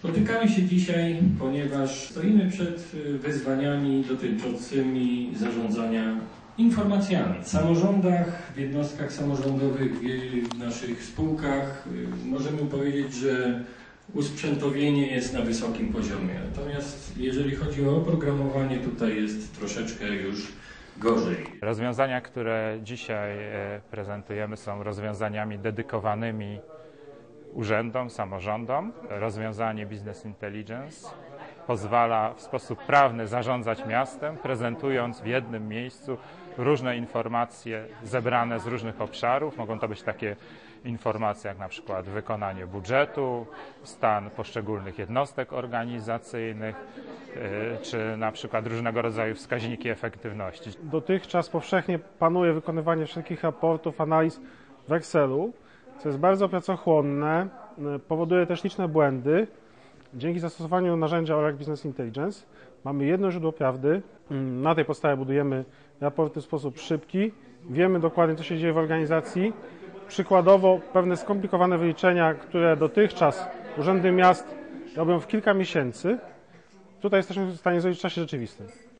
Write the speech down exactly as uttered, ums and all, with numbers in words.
Spotykamy się dzisiaj, ponieważ stoimy przed wyzwaniami dotyczącymi zarządzania informacjami. W samorządach, w jednostkach samorządowych, w naszych spółkach możemy powiedzieć, że usprzętowienie jest na wysokim poziomie. Natomiast jeżeli chodzi o oprogramowanie, tutaj jest troszeczkę już gorzej. Rozwiązania, które dzisiaj prezentujemy, są rozwiązaniami dedykowanymi urzędom, samorządom. Rozwiązanie Business Intelligence pozwala w sposób prawny zarządzać miastem, prezentując w jednym miejscu różne informacje zebrane z różnych obszarów. Mogą to być takie informacje jak na przykład wykonanie budżetu, stan poszczególnych jednostek organizacyjnych, czy na przykład różnego rodzaju wskaźniki efektywności. Dotychczas powszechnie panuje wykonywanie wszelkich raportów, analiz w Excelu, co jest bardzo pracochłonne, powoduje też liczne błędy. Dzięki zastosowaniu narzędzia Oracle Business Intelligence mamy jedno źródło prawdy. Na tej podstawie budujemy raporty w sposób szybki. Wiemy dokładnie, co się dzieje w organizacji. Przykładowo pewne skomplikowane wyliczenia, które dotychczas urzędy miast robią w kilka miesięcy, tutaj jesteśmy w stanie zrobić w czasie rzeczywistym.